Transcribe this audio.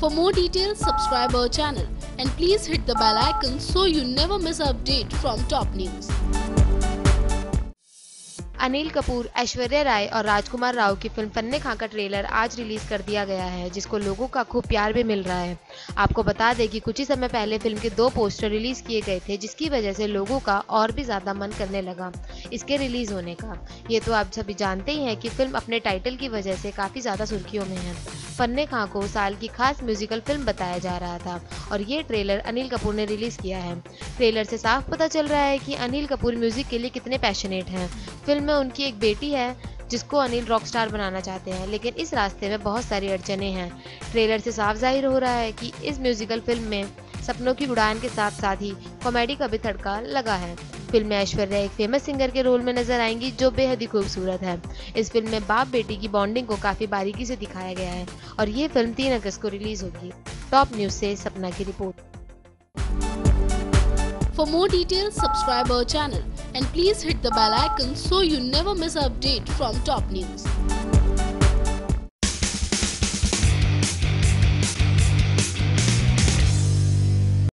For more details, subscribe our channel and please hit the bell icon so you never miss an update from top news. Anil Kapoor, Aishwarya Rai और राजकुमार राव की film फन्ने खां का trailer आज release कर दिया गया है, जिसको लोगों का खूब प्यार भी मिल रहा है। आपको बता दें कि कुछ ही समय पहले फिल्म के 2 पोस्टर रिलीज किए गए थे, जिसकी वजह से लोगों का और भी ज्यादा मन करने लगा इसके रिलीज होने का। ये तो आप सभी जानते ही हैं कि फिल्म अपने टाइटल की वजह से काफी ज्यादा सुर्खियों में है। फन्ने खां को साल की खास म्यूजिकल फिल्म बताया जा रहा था और ये ट्रेलर अनिल कपूर ने रिलीज किया है। ट्रेलर से साफ पता चल रहा है कि अनिल कपूर म्यूजिक के लिए कितने पैशनेट हैं। फिल्म में उनकी एक बेटी है जिसको अनिल रॉक स्टार बनाना चाहते हैं, लेकिन इस रास्ते में बहुत सारी अड़चने हैं। ट्रेलर से साफ जाहिर हो रहा है कि इस म्यूजिकल फिल्म में सपनों की उड़ान के साथ साथ ही कॉमेडी का भी तड़का लगा है। फिल्म में ऐश्वर्या एक फेमस सिंगर के रोल में नजर आएंगी, जो बेहद ही खूबसूरत है। इस फिल्म में बाप बेटी की बॉन्डिंग को काफी बारीकी से दिखाया गया है और ये फिल्म 3 अगस्त को रिलीज होगी। टॉप न्यूज से सपना की रिपोर्ट। For more details, subscribe our channel and please hit the bell icon so you never miss an update from top news.